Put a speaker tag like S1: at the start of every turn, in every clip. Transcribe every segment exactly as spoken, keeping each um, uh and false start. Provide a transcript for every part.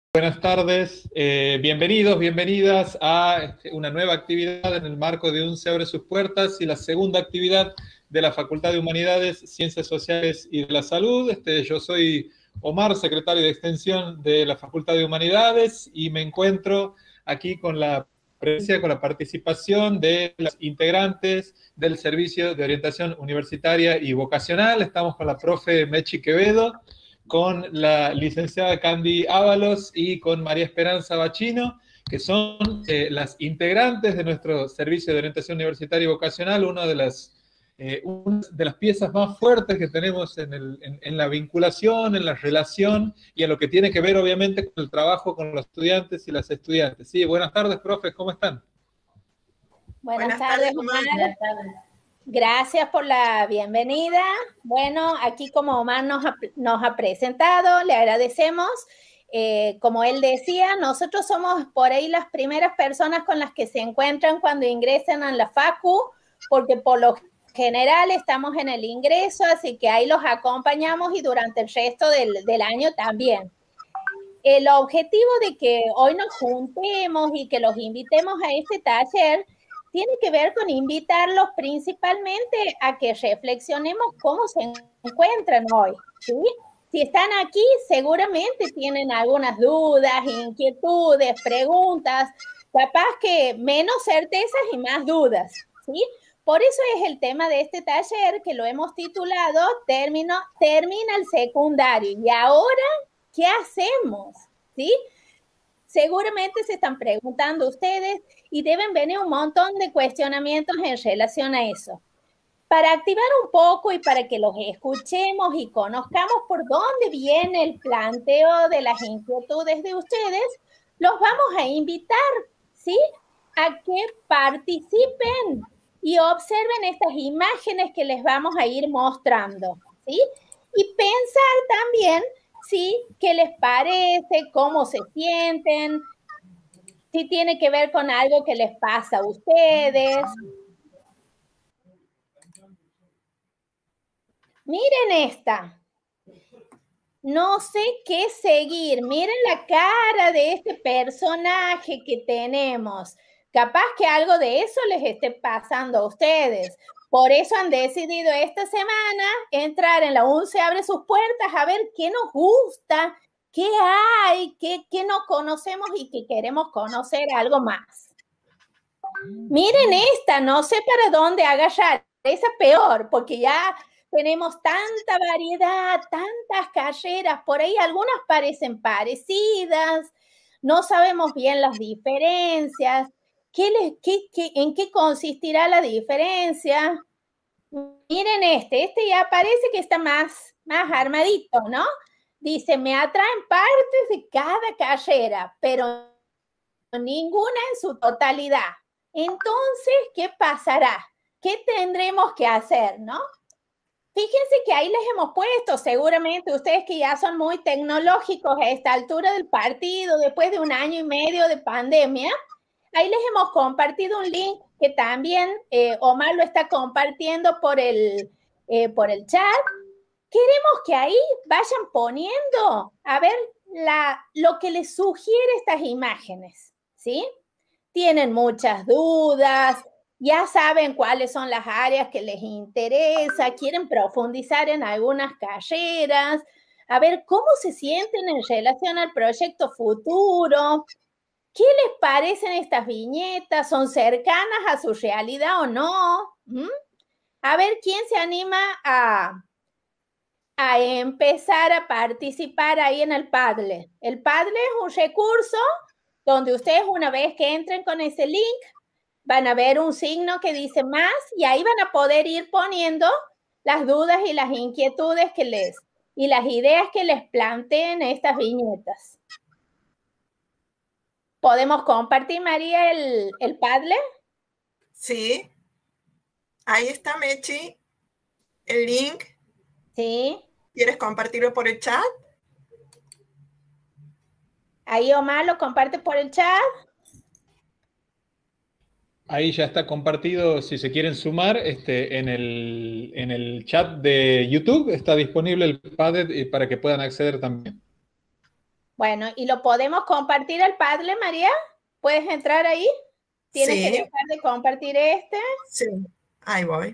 S1: Buenas tardes, eh, bienvenidos, bienvenidas a una nueva actividad en el marco de Un Se Abre Sus Puertas y la segunda actividad de la Facultad de Humanidades, Ciencias Sociales y de la Salud. Este, yo soy Omar, secretario de Extensión de la Facultad de Humanidades, y me encuentro aquí con la presencia, con la participación de los integrantes del Servicio de Orientación Universitaria y Vocacional. Estamos con la profe Mechi Quevedo, con la licenciada Candy Ábalos y con María Esperanza Bachino, que son eh, las integrantes de nuestro Servicio de Orientación Universitaria y Vocacional, una de las, eh, una de las piezas más fuertes que tenemos en, el, en, en la vinculación, en la relación y en lo que tiene que ver, obviamente, con el trabajo con los estudiantes y las estudiantes. Sí, buenas tardes, profes, ¿cómo están?
S2: Buenas, Buenas tardes, Omar. Buenas tardes. Gracias por la bienvenida. Bueno, aquí como Omar nos ha, nos ha presentado, le agradecemos. Eh, como él decía, nosotros somos por ahí las primeras personas con las que se encuentran cuando ingresan a la Facu, porque por lo general estamos en el ingreso, así que ahí los acompañamos y durante el resto del, del año también. El objetivo de que hoy nos juntemos y que los invitemos a este taller tiene que ver con invitarlos principalmente a que reflexionemos cómo se encuentran hoy, ¿sí? Si están aquí, seguramente tienen algunas dudas, inquietudes, preguntas, capaz que menos certezas y más dudas, ¿sí? Por eso es el tema de este taller, que lo hemos titulado Termino, Termina el secundario. ¿Y ahora qué hacemos? ¿Sí? Seguramente se están preguntando ustedes y deben venir un montón de cuestionamientos en relación a eso. Para activar un poco y para que los escuchemos y conozcamos por dónde viene el planteo de las inquietudes de ustedes, los vamos a invitar, ¿sí?, a que participen y observen estas imágenes que les vamos a ir mostrando, ¿sí? Y pensar también, ¿sí?, qué les parece, cómo se sienten, si tiene que ver con algo que les pasa a ustedes. Miren esta. No sé qué seguir. Miren la cara de este personaje que tenemos. Capaz que algo de eso les esté pasando a ustedes. Por eso han decidido esta semana entrar en la U N Se Abre Sus Puertas a ver qué nos gusta, qué hay, qué, qué no conocemos y que queremos conocer algo más. Miren esta, no sé para dónde agarrar. Esa peor, porque ya tenemos tanta variedad, tantas carreras. Por ahí algunas parecen parecidas, no sabemos bien las diferencias. ¿Qué les, qué, qué, ¿En qué consistirá la diferencia? Miren este, este ya parece que está más, más armadito, ¿no? Dice, me atraen partes de cada carrera, pero ninguna en su totalidad. Entonces, ¿qué pasará? ¿Qué tendremos que hacer, no? Fíjense que ahí les hemos puesto, seguramente ustedes que ya son muy tecnológicos a esta altura del partido, después de un año y medio de pandemia, ahí les hemos compartido un link que también eh, Omar lo está compartiendo por el, eh, por el chat. Queremos que ahí vayan poniendo, a ver, la, lo que les sugiere estas imágenes, ¿sí? Tienen muchas dudas, ya saben cuáles son las áreas que les interesa, quieren profundizar en algunas carreras, a ver cómo se sienten en relación al proyecto futuro. ¿Qué les parecen estas viñetas? ¿Son cercanas a su realidad o no? ¿Mm? A ver, ¿quién se anima a, a empezar a participar ahí en el Padlet? El Padlet es un recurso donde ustedes, una vez que entren con ese link, van a ver un signo que dice más y ahí van a poder ir poniendo las dudas y las inquietudes que les, y las ideas que les planteen estas viñetas. ¿Podemos compartir, María, el, el Padlet?
S3: Sí. Ahí está, Mechi, el link.
S2: Sí.
S3: ¿Quieres compartirlo por el chat?
S2: Ahí Omar lo comparte por el chat.
S1: Ahí ya está compartido, si se quieren sumar, este, en, el, en el chat de YouTube está disponible el Padlet para que puedan acceder también.
S2: Bueno, ¿y lo podemos compartir al Padlet, María? ¿Puedes entrar ahí? Tienes
S3: Sí.
S2: que dejar de compartir este.
S3: Sí, ahí voy.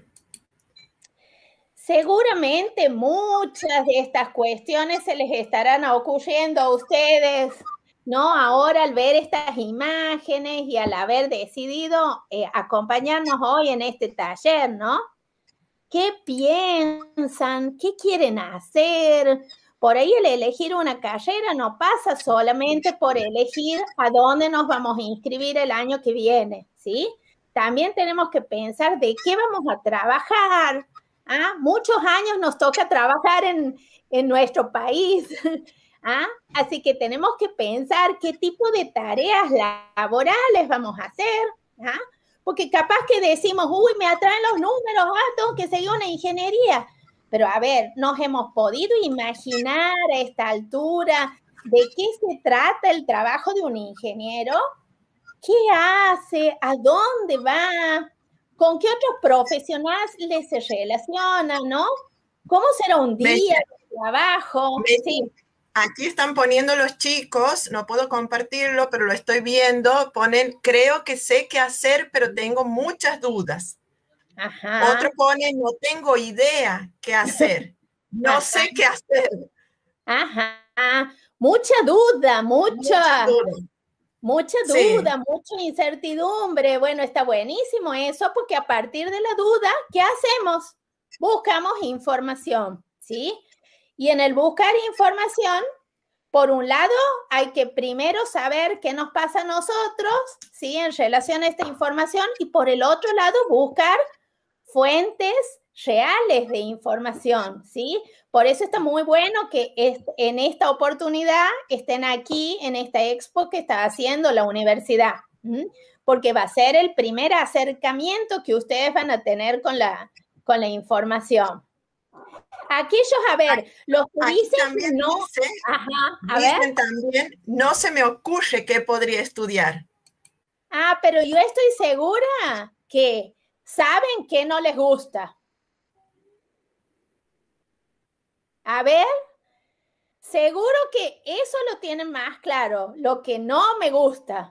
S2: Seguramente muchas de estas cuestiones se les estarán ocurriendo a ustedes, ¿no? Ahora al ver estas imágenes y al haber decidido eh, acompañarnos hoy en este taller, ¿no? ¿Qué piensan? ¿Qué quieren hacer? Por ahí el elegir una carrera no pasa solamente por elegir a dónde nos vamos a inscribir el año que viene, ¿sí? También tenemos que pensar de qué vamos a trabajar. ¿Ah? Muchos años nos toca trabajar en, en nuestro país. ¿Ah? Así que tenemos que pensar qué tipo de tareas laborales vamos a hacer. ¿Ah? Porque capaz que decimos, uy, me atraen los números, ah, tengo que seguir una ingeniería. Pero a ver, ¿nos hemos podido imaginar a esta altura de qué se trata el trabajo de un ingeniero? ¿Qué hace? ¿A dónde va? ¿Con qué otros profesionales se relaciona, no? ¿Cómo será un día de trabajo? Sí.
S3: Aquí están poniendo los chicos, no puedo compartirlo, pero lo estoy viendo, ponen, creo que sé qué hacer, pero tengo muchas dudas.
S2: Ajá.
S3: Otro pone, no tengo idea qué hacer, no Ajá. sé qué hacer.
S2: Ajá, mucha duda, mucha, mucha duda. Mucha duda, sí. Mucha incertidumbre. Bueno, está buenísimo eso, porque a partir de la duda, ¿qué hacemos? Buscamos información, ¿sí? Y en el buscar información, por un lado, hay que primero saber qué nos pasa a nosotros, ¿sí? En relación a esta información, y por el otro lado, buscar fuentes reales de información, ¿sí? Por eso está muy bueno que en esta oportunidad estén aquí en esta expo que está haciendo la universidad, ¿sí? Porque va a ser el primer acercamiento que ustedes van a tener con la, con la información. Aquellos, a ver, los que dicen no,
S3: dice,
S2: ajá, a
S3: dicen
S2: ver.
S3: También, no se me ocurre qué podría estudiar.
S2: Ah, pero yo estoy segura que saben qué no les gusta. A ver, seguro que eso lo tienen más claro, lo que no me gusta.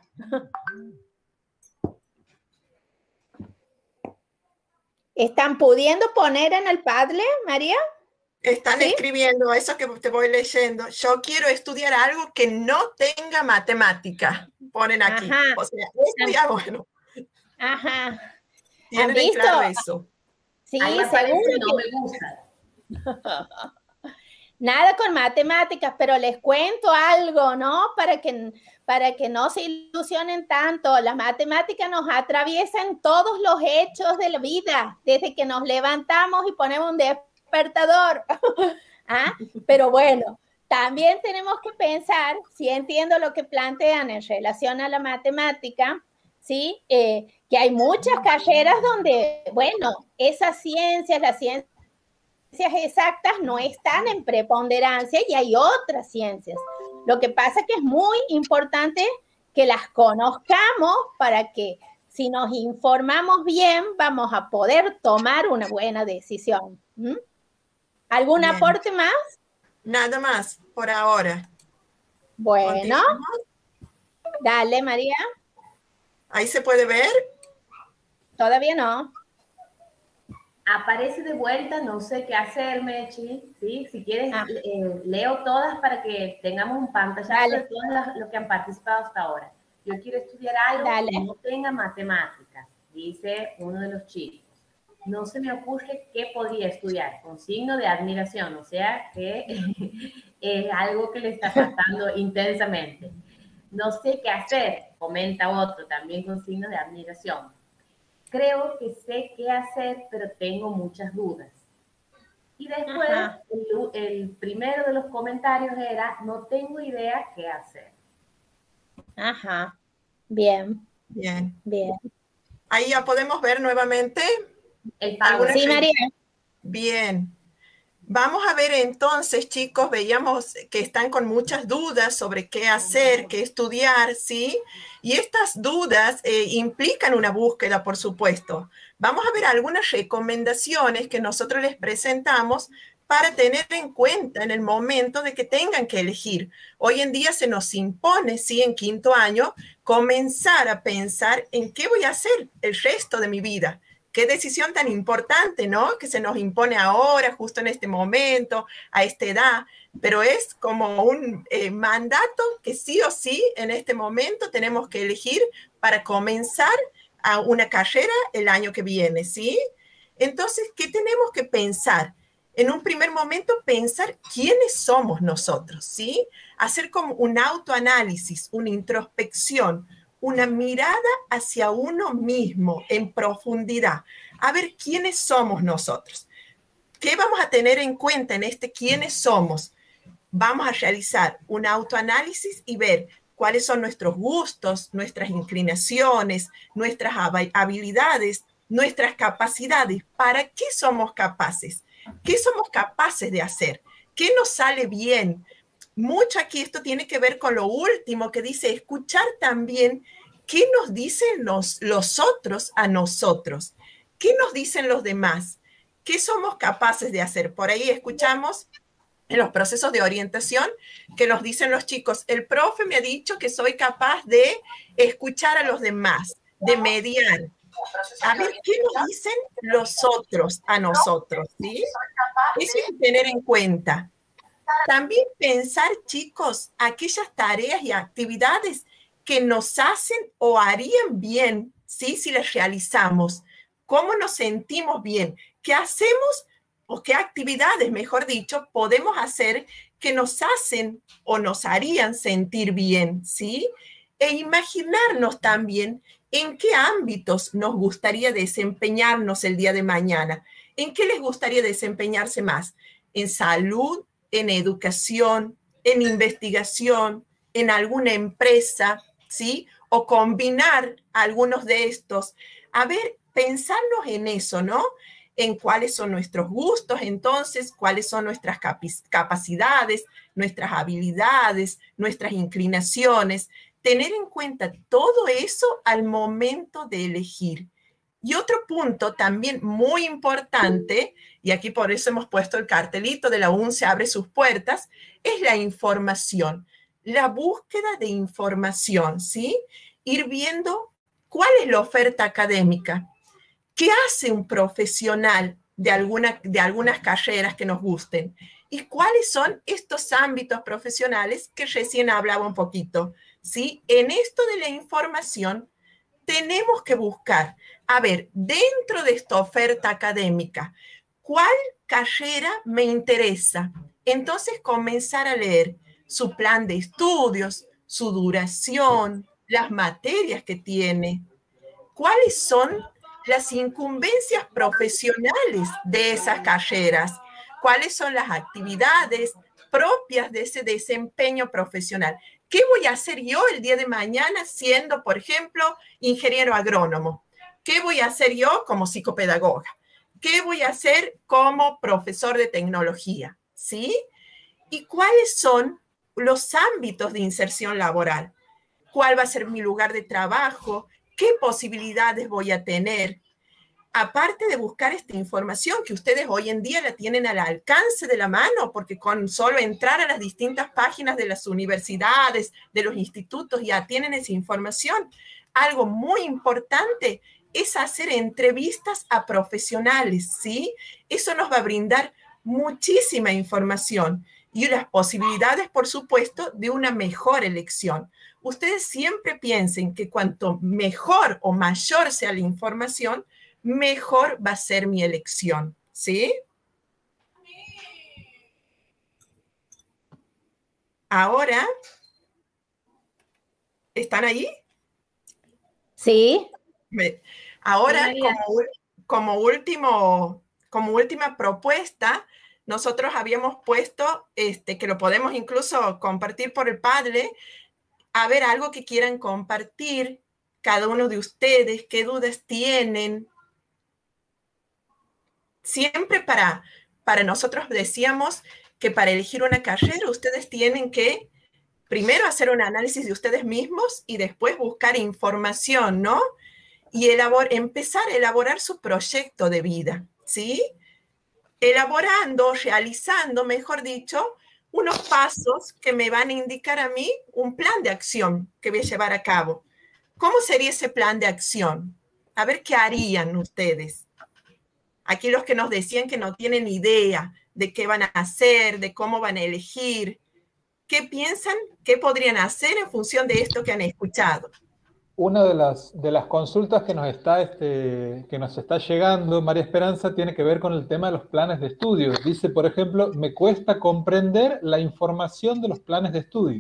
S2: ¿Están pudiendo poner en el Padlet, María?
S3: Están ¿Sí? escribiendo eso que te voy leyendo. Yo quiero estudiar algo que no tenga matemática. Ponen aquí.
S2: Ajá.
S3: O sea, esto ya bueno.
S2: Ajá.
S3: ¿Tienen visto? Claro eso?
S2: Sí,
S4: Ahí
S2: seguro
S4: que no
S2: que...
S4: me gusta.
S2: Nada con matemáticas, pero les cuento algo, ¿no? Para que, para que no se ilusionen tanto. Las matemáticas nos atraviesan todos los hechos de la vida, desde que nos levantamos y ponemos un despertador. ¿Ah? Pero bueno, también tenemos que pensar, si entiendo lo que plantean en relación a la matemática, ¿sí? Eh, que hay muchas carreras donde, bueno, esas ciencias, las ciencias exactas no están en preponderancia y hay otras ciencias. Lo que pasa es que es muy importante que las conozcamos para que si nos informamos bien vamos a poder tomar una buena decisión. ¿Mm? ¿Algún bien. aporte más?
S3: Nada más por ahora.
S2: Bueno. ¿Continuamos? Dale, María.
S3: ¿Ahí se puede ver?
S2: Todavía no.
S4: Aparece de vuelta, no sé qué hacer, Mechi, ¿sí? Si quieres, ah. eh, leo todas para que tengamos un pantallazo de todas los que han participado hasta ahora. Yo quiero estudiar algo Dale. que no tenga matemáticas, dice uno de los chicos. No se me ocurre qué podría estudiar, con signo de admiración, o sea que es algo que le está pasando intensamente. No sé qué hacer, comenta otro, también con signo de admiración. Creo que sé qué hacer, pero tengo muchas dudas. Y después, el, el primero de los comentarios era, no tengo idea qué hacer.
S2: Ajá, bien.
S3: Bien.
S2: Bien.
S3: Ahí ya podemos ver nuevamente.
S4: El
S2: sí, María.
S3: Bien. Vamos a ver entonces, chicos, veíamos que están con muchas dudas sobre qué hacer, qué estudiar, ¿sí? Y estas dudas eh, implican una búsqueda, por supuesto. Vamos a ver algunas recomendaciones que nosotros les presentamos para tener en cuenta en el momento de que tengan que elegir. Hoy en día se nos impone, sí, en quinto año, comenzar a pensar en qué voy a hacer el resto de mi vida. Qué decisión tan importante, ¿no? Que se nos impone ahora, justo en este momento, a esta edad, pero es como un eh, mandato que sí o sí en este momento tenemos que elegir para comenzar a una carrera el año que viene, ¿sí? Entonces, ¿qué tenemos que pensar? En un primer momento, pensar quiénes somos nosotros, ¿sí? Hacer como un autoanálisis, una introspección, una mirada hacia uno mismo en profundidad, a ver quiénes somos nosotros. ¿Qué vamos a tener en cuenta en este quiénes somos? Vamos a realizar un autoanálisis y ver cuáles son nuestros gustos, nuestras inclinaciones, nuestras habilidades, nuestras capacidades. ¿Para qué somos capaces? ¿Qué somos capaces de hacer? ¿Qué nos sale bien? Mucho aquí esto tiene que ver con lo último que dice, escuchar también qué nos dicen los, los otros a nosotros. ¿Qué nos dicen los demás? ¿Qué somos capaces de hacer? Por ahí escuchamos en los procesos de orientación que nos dicen los chicos, el profe me ha dicho que soy capaz de escuchar a los demás, de mediar. A ver, ¿qué nos dicen los otros a nosotros? ¿Sí? Eso hay que tener en cuenta. También pensar, chicos, aquellas tareas y actividades que nos hacen o harían bien, ¿sí? Si las realizamos. ¿Cómo nos sentimos bien? ¿Qué hacemos o qué actividades, mejor dicho, podemos hacer que nos hacen o nos harían sentir bien, ¿sí? E imaginarnos también en qué ámbitos nos gustaría desempeñarnos el día de mañana. ¿En qué les gustaría desempeñarse más? ¿En salud? ¿En educación? ¿En investigación? ¿En alguna empresa? ¿Sí? O combinar algunos de estos. A ver, pensarnos en eso, ¿no? En cuáles son nuestros gustos, entonces, cuáles son nuestras capacidades, nuestras habilidades, nuestras inclinaciones. Tener en cuenta todo eso al momento de elegir. Y otro punto también muy importante, y aquí por eso hemos puesto el cartelito de la UNCE abre sus puertas, es la información, la búsqueda de información, ¿sí? Ir viendo cuál es la oferta académica, qué hace un profesional de, alguna, de algunas carreras que nos gusten y cuáles son estos ámbitos profesionales que recién hablaba un poquito, ¿sí? En esto de la información tenemos que buscar, a ver, dentro de esta oferta académica, ¿cuál carrera me interesa? Entonces comenzar a leer su plan de estudios, su duración, las materias que tiene, cuáles son las incumbencias profesionales de esas carreras, cuáles son las actividades propias de ese desempeño profesional. ¿Qué voy a hacer yo el día de mañana siendo, por ejemplo, ingeniero agrónomo? ¿Qué voy a hacer yo como psicopedagoga? ¿Qué voy a hacer como profesor de tecnología? ¿Sí? ¿Y cuáles son los ámbitos de inserción laboral? ¿Cuál va a ser mi lugar de trabajo? ¿Qué posibilidades voy a tener? Aparte de buscar esta información que ustedes hoy en día la tienen al alcance de la mano, porque con solo entrar a las distintas páginas de las universidades, de los institutos, ya tienen esa información. Algo muy importante es hacer entrevistas a profesionales, ¿sí? Eso nos va a brindar muchísima información y las posibilidades, por supuesto, de una mejor elección. Ustedes siempre piensen que cuanto mejor o mayor sea la información, mejor va a ser mi elección, ¿sí? Ahora, ¿están ahí?
S2: Sí.
S3: Ahora, como, como, último, como última propuesta, nosotros habíamos puesto, este, que lo podemos incluso compartir por el Padlet, a ver, algo que quieran compartir, cada uno de ustedes, qué dudas tienen. Siempre para, para nosotros decíamos que para elegir una carrera ustedes tienen que primero hacer un análisis de ustedes mismos y después buscar información, ¿no? Y elabor, empezar a elaborar su proyecto de vida, ¿sí? elaborando, realizando, mejor dicho, unos pasos que me van a indicar a mí un plan de acción que voy a llevar a cabo. ¿Cómo sería ese plan de acción? A ver qué harían ustedes. Aquí los que nos decían que no tienen idea de qué van a hacer, de cómo van a elegir. ¿Qué piensan? ¿Qué podrían hacer en función de esto que han escuchado?
S1: Una de las, de las consultas que nos, está, este, que nos está llegando, María Esperanza, tiene que ver con el tema de los planes de estudio. Dice, por ejemplo, me cuesta comprender la información de los planes de estudio.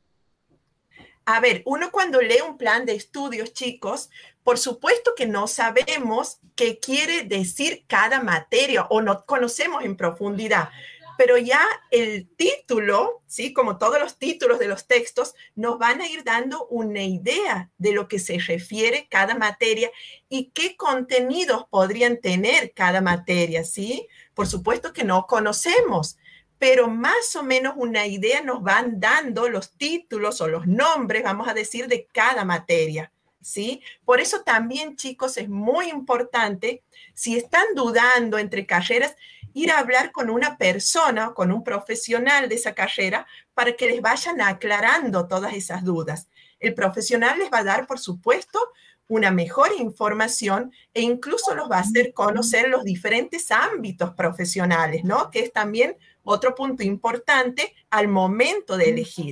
S3: A ver, uno cuando lee un plan de estudios, chicos, por supuesto que no sabemos qué quiere decir cada materia o no conocemos en profundidad, pero ya el título, ¿sí? Como todos los títulos de los textos, nos van a ir dando una idea de lo que se refiere cada materia y qué contenidos podrían tener cada materia, ¿sí? Por supuesto que no conocemos, pero más o menos una idea nos van dando los títulos o los nombres, vamos a decir, de cada materia, ¿sí? Por eso también, chicos, es muy importante, si están dudando entre carreras, ir a hablar con una persona, con un profesional de esa carrera, para que les vayan aclarando todas esas dudas. El profesional les va a dar, por supuesto, una mejor información e incluso los va a hacer conocer los diferentes ámbitos profesionales, ¿no? Que es también otro punto importante al momento de elegir.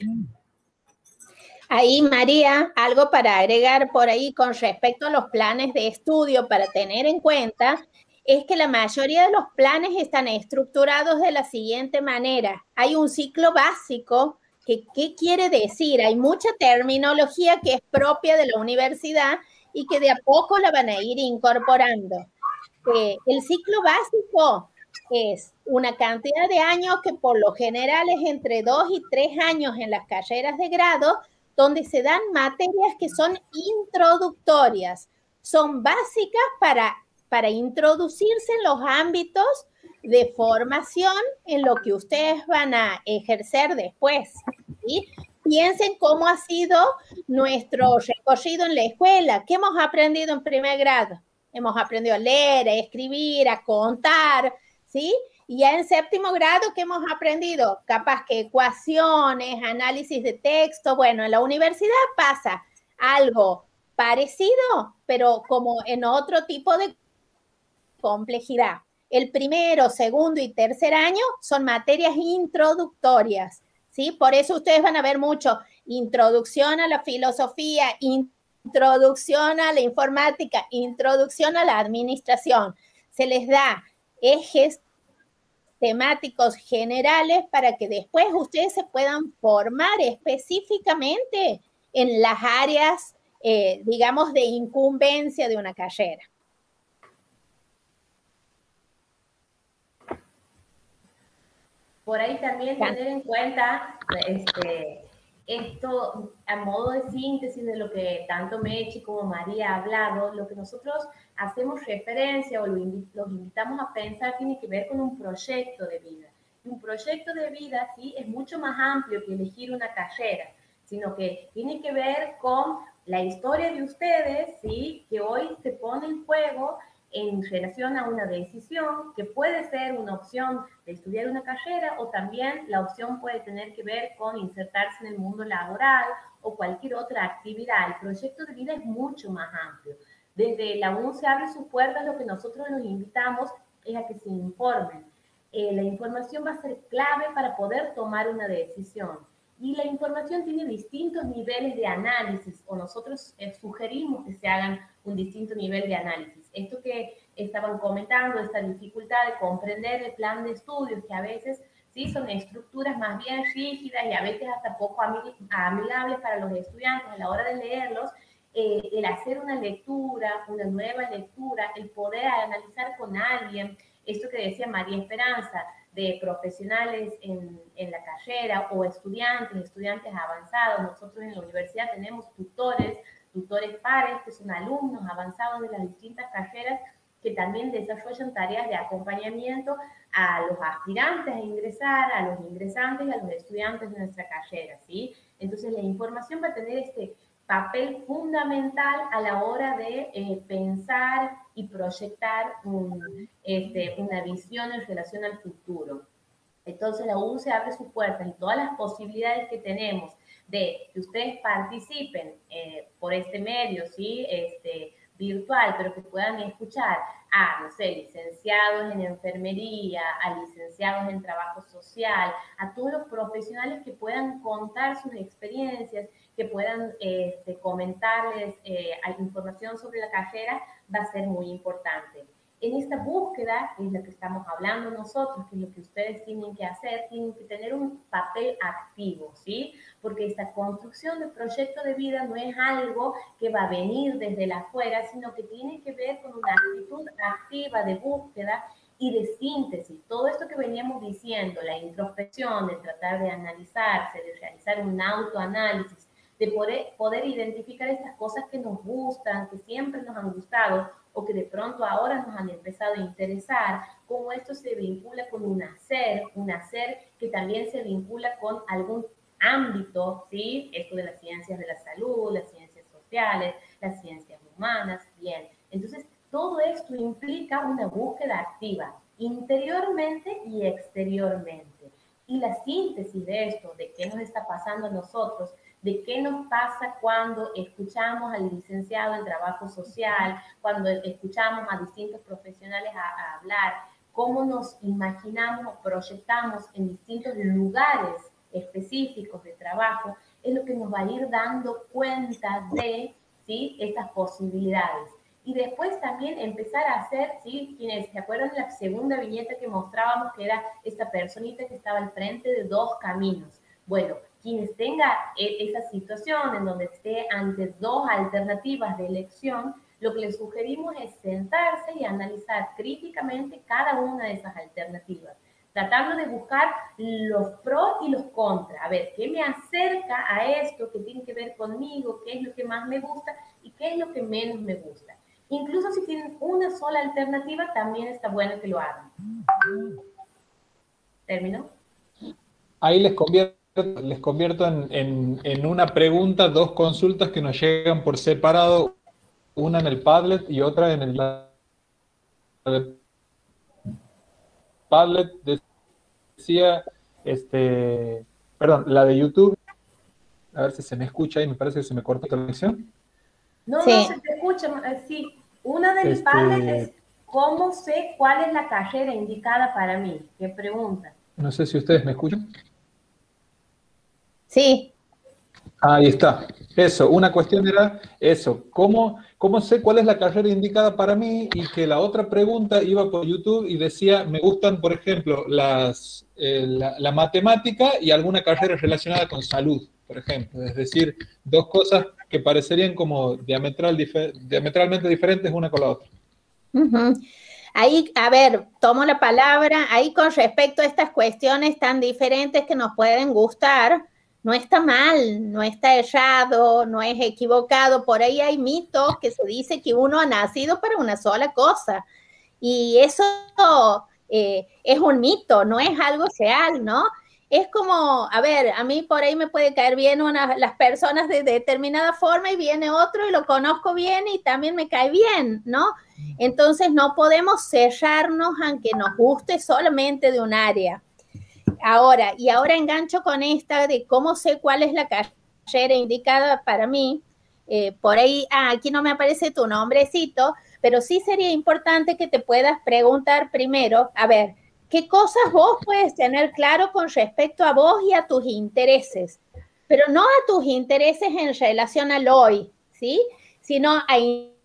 S2: Ahí, María, algo para agregar por ahí con respecto a los planes de estudio para tener en cuenta es que la mayoría de los planes están estructurados de la siguiente manera. Hay un ciclo básico que, ¿qué quiere decir? Hay mucha terminología que es propia de la universidad y que de a poco la van a ir incorporando. Eh, el ciclo básico es una cantidad de años que por lo general es entre dos y tres años en las carreras de grado, donde se dan materias que son introductorias, son básicas para, para introducirse en los ámbitos de formación en lo que ustedes van a ejercer después, ¿sí? Piensen cómo ha sido nuestro recorrido en la escuela. ¿Qué hemos aprendido en primer grado? Hemos aprendido a leer, a escribir, a contar, ¿sí? Y ya en séptimo grado, ¿qué hemos aprendido? Capaz que ecuaciones, análisis de texto. Bueno, en la universidad pasa algo parecido, pero como en otro tipo de complejidad. El primero, segundo y tercer año son materias introductorias, ¿sí? Por eso ustedes van a ver mucho introducción a la filosofía, introducción a la informática, introducción a la administración. Se les da ejes temáticos generales para que después ustedes se puedan formar específicamente en las áreas, eh, digamos, de incumbencia de una carrera.
S4: Por ahí también tener en cuenta este, esto a modo de síntesis de lo que tanto Mechi como María ha hablado, lo que nosotros hacemos referencia o lo invi- los invitamos a pensar tiene que ver con un proyecto de vida. Y un proyecto de vida, sí, es mucho más amplio que elegir una carrera, sino que tiene que ver con la historia de ustedes, sí, que hoy se pone en juego en relación a una decisión que puede ser una opción de estudiar una carrera o también la opción puede tener que ver con insertarse en el mundo laboral o cualquier otra actividad. El proyecto de vida es mucho más amplio. Desde la U N se abre sus puertas, lo que nosotros nos invitamos es a que se informen. Eh, la información va a ser clave para poder tomar una decisión. Y la información tiene distintos niveles de análisis, o nosotros eh, sugerimos que se hagan un distinto nivel de análisis. Esto que estaban comentando, esta dificultad de comprender el plan de estudios, que a veces sí son estructuras más bien rígidas y a veces hasta poco amigables para los estudiantes a la hora de leerlos, eh, el hacer una lectura, una nueva lectura, el poder analizar con alguien, esto que decía María Esperanza, de profesionales en, en la carrera o estudiantes, estudiantes avanzados. Nosotros en la universidad tenemos tutores, tutores pares, que son alumnos avanzados de las distintas carreras que también desarrollan tareas de acompañamiento a los aspirantes a ingresar, a los ingresantes y a los estudiantes de nuestra carrera, ¿sí? Entonces la información va a tener este papel fundamental a la hora de eh, pensar y proyectar un, este, una visión en relación al futuro. Entonces la U C abre sus puertas y todas las posibilidades que tenemos de que ustedes participen eh, por este medio, ¿sí? Este, virtual, pero que puedan escuchar a, no sé, licenciados en enfermería, a licenciados en trabajo social, a todos los profesionales que puedan contar sus experiencias, que puedan este, comentarles eh, información sobre la carrera, va a ser muy importante. En esta búsqueda, que es lo que estamos hablando nosotros, que es lo que ustedes tienen que hacer, tienen que tener un papel activo, ¿sí? Porque esta construcción de proyecto de vida no es algo que va a venir desde la afuera, sino que tiene que ver con una actitud activa de búsqueda y de síntesis. Todo esto que veníamos diciendo, la introspección, de tratar de analizarse, de realizar un autoanálisis, de poder, poder identificar estas cosas que nos gustan, que siempre nos han gustado, o que de pronto ahora nos han empezado a interesar, cómo esto se vincula con un hacer, un hacer que también se vincula con algún ámbito, ¿sí? Esto de las ciencias de la salud, las ciencias sociales, las ciencias humanas, bien. Entonces, todo esto implica una búsqueda activa, interiormente y exteriormente. Y la síntesis de esto, de qué nos está pasando a nosotros, de qué nos pasa cuando escuchamos al licenciado en trabajo social, cuando escuchamos a distintos profesionales a, a hablar, cómo nos imaginamos o proyectamos en distintos lugares específicos de trabajo, es lo que nos va a ir dando cuenta de, ¿sí?, estas posibilidades. Y después también empezar a hacer, ¿sí? Quienes se acuerdan de la segunda viñeta que mostrábamos, que era esta personita que estaba al frente de dos caminos. Bueno, quienes tengan esa situación en donde esté ante dos alternativas de elección, lo que les sugerimos es sentarse y analizar críticamente cada una de esas alternativas, tratando de buscar los pros y los contras. A ver, ¿qué me acerca a esto que tiene que ver conmigo? ¿Qué es lo que más me gusta y qué es lo que menos me gusta? Incluso si tienen una sola alternativa, también está bueno que lo hagan. ¿Terminó?
S1: Ahí les convierto, les convierto en, en, en una pregunta, dos consultas que nos llegan por separado, una en el Padlet y otra en el Padlet. Decía, este, perdón, la de YouTube, a ver si se me escucha y me parece que se me cortó la conexión.
S4: No, sí. No se te escucha. Sí, una de mis este... padres es ¿cómo sé cuál es la carrera indicada para mí? ¿Qué pregunta?
S1: No sé si ustedes me escuchan.
S2: Sí.
S1: Ahí está. Eso, una cuestión era eso. ¿Cómo, ¿Cómo sé cuál es la carrera indicada para mí? Y que la otra pregunta iba por YouTube y decía, me gustan, por ejemplo, las, eh, la, la matemática y alguna carrera relacionada con salud, por ejemplo. Es decir, dos cosas que parecerían como diametral, difer, diametralmente diferentes una con la otra.
S2: Uh-huh. Ahí, a ver, tomo la palabra, ahí con respecto a estas cuestiones tan diferentes que nos pueden gustar, no está mal, no está errado, no es equivocado. Por ahí hay mitos que se dice que uno ha nacido para una sola cosa. Y eso eh, es un mito, no es algo real, ¿no? Es como, a ver, a mí por ahí me puede caer bien una, las personas de determinada forma y viene otro y lo conozco bien y también me cae bien, ¿no? Entonces no podemos cerrarnos aunque nos guste solamente de un área. Ahora, y ahora engancho con esta de cómo sé cuál es la carrera indicada para mí. Eh, por ahí, ah, aquí no me aparece tu nombrecito, pero sí sería importante que te puedas preguntar primero, a ver, ¿qué cosas vos puedes tener claro con respecto a vos y a tus intereses? Pero no a tus intereses en relación al hoy, ¿sí? Sino a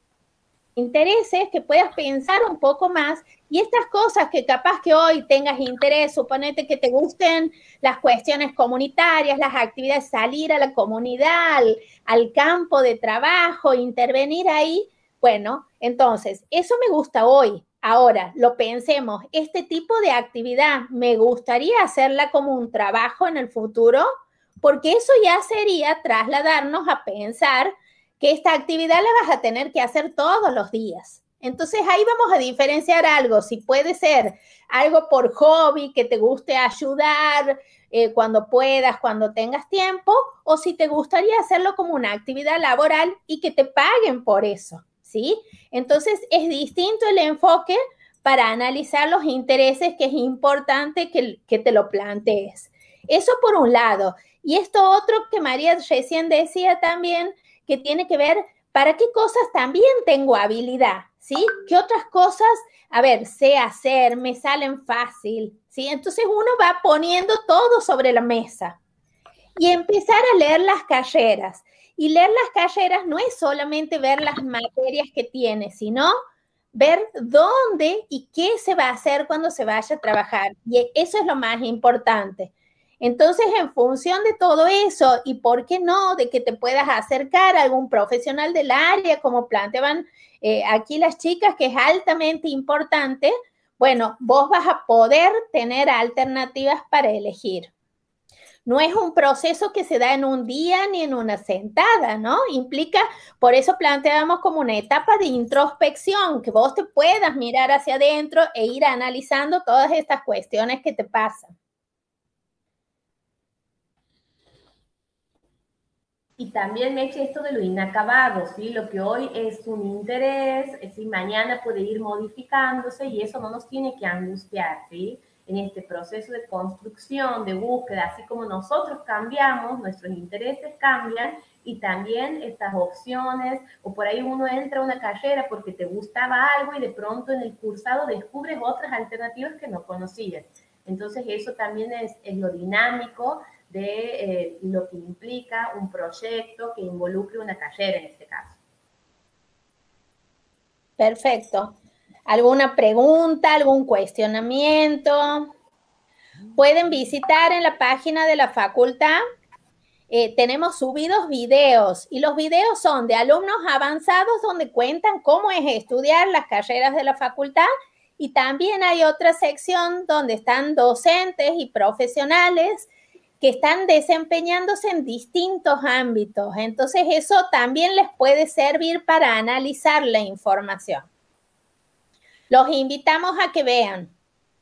S2: intereses que puedas pensar un poco más y estas cosas que capaz que hoy tengas interés, suponete que te gusten las cuestiones comunitarias, las actividades, salir a la comunidad, al, al campo de trabajo, intervenir ahí, bueno, entonces, eso me gusta hoy. Ahora, lo pensemos, este tipo de actividad, ¿me gustaría hacerla como un trabajo en el futuro? Porque eso ya sería trasladarnos a pensar que esta actividad la vas a tener que hacer todos los días. Entonces, ahí vamos a diferenciar algo. Si puede ser algo por hobby, que te guste ayudar, eh, cuando puedas, cuando tengas tiempo, o si te gustaría hacerlo como una actividad laboral y que te paguen por eso, ¿sí? Entonces, es distinto el enfoque para analizar los intereses, que es importante que, que te lo plantees. Eso por un lado. Y esto otro que María recién decía también, que tiene que ver para qué cosas también tengo habilidad, ¿sí? ¿Qué otras cosas, a ver, sé hacer, me salen fácil, ¿sí? Entonces uno va poniendo todo sobre la mesa y empezar a leer las carreras. Y leer las carreras no es solamente ver las materias que tiene, sino ver dónde y qué se va a hacer cuando se vaya a trabajar. Y eso es lo más importante. Entonces, en función de todo eso, y por qué no, de que te puedas acercar a algún profesional del área, como planteaban eh, aquí las chicas, que es altamente importante, bueno, vos vas a poder tener alternativas para elegir. No es un proceso que se da en un día ni en una sentada, ¿no? Implica, por eso planteamos como una etapa de introspección, que vos te puedas mirar hacia adentro e ir analizando todas estas cuestiones que te pasan.
S4: Y también me eche esto de lo inacabado, ¿sí? Lo que hoy es un interés, ¿sí? Mañana puede ir modificándose y eso no nos tiene que angustiar, ¿sí? En este proceso de construcción, de búsqueda, así como nosotros cambiamos, nuestros intereses cambian y también estas opciones, o por ahí uno entra a una carrera porque te gustaba algo y de pronto en el cursado descubres otras alternativas que no conocías. Entonces eso también es, es lo dinámico de eh, lo que implica un proyecto que involucre una carrera en este caso.
S2: Perfecto. ¿Alguna pregunta, algún cuestionamiento? Pueden visitar en la página de la facultad. Eh, tenemos subidos videos y los videos son de alumnos avanzados donde cuentan cómo es estudiar las carreras de la facultad y también hay otra sección donde están docentes y profesionales que están desempeñándose en distintos ámbitos. Entonces, eso también les puede servir para analizar la información. Los invitamos a que vean.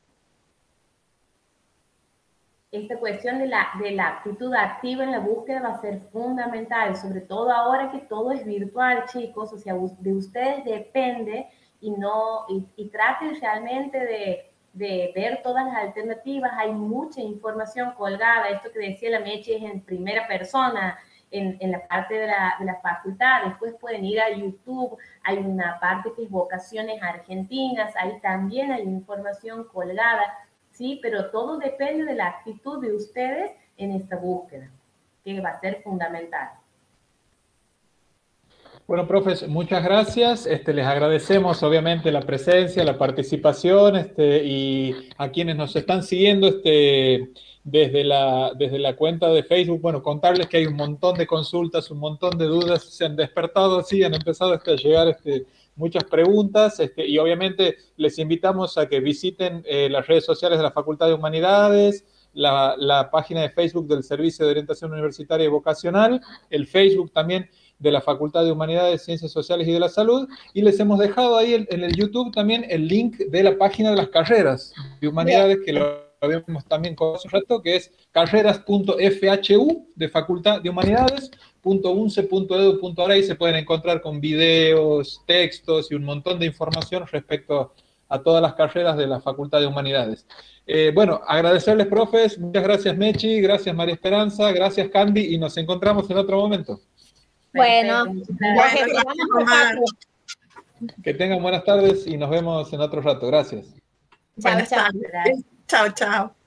S4: Esta cuestión de la, de la actitud activa en la búsqueda va a ser fundamental, sobre todo ahora que todo es virtual, chicos, o sea, de ustedes depende y, no, y, y traten realmente de... de ver todas las alternativas. Hay mucha información colgada, esto que decía la Meche es en primera persona, en, en la parte de la, de la facultad, después pueden ir a YouTube, hay una parte que es vocaciones argentinas, ahí también hay información colgada, ¿sí? Pero todo depende de la actitud de ustedes en esta búsqueda, que va a ser fundamental.
S1: Bueno, profes, muchas gracias. Este, les agradecemos obviamente la presencia, la participación este, y a quienes nos están siguiendo este, desde, la, desde la cuenta de Facebook. Bueno, contarles que hay un montón de consultas, un montón de dudas, se han despertado así, han empezado este, a llegar este, muchas preguntas este, y obviamente les invitamos a que visiten eh, las redes sociales de la Facultad de Humanidades, la, la página de Facebook del Servicio de Orientación Universitaria y Vocacional, el Facebook también de la Facultad de Humanidades, Ciencias Sociales y de la Salud, y les hemos dejado ahí en, en el YouTube también el link de la página de las carreras de Humanidades, que lo vemos también con hace un rato, que es carreras punto f h u de Facultad de Humanidades punto u n c e punto e d u punto a r, y se pueden encontrar con videos, textos y un montón de información respecto a todas las carreras de la Facultad de Humanidades. Eh, bueno, agradecerles, profes, muchas gracias Mechi, gracias María Esperanza, gracias Candy, y nos encontramos en otro momento.
S2: Bueno,
S3: bueno,
S1: que tengan buenas tardes y nos vemos en otro rato. Gracias.
S3: Buenas tardes. Chao, chao.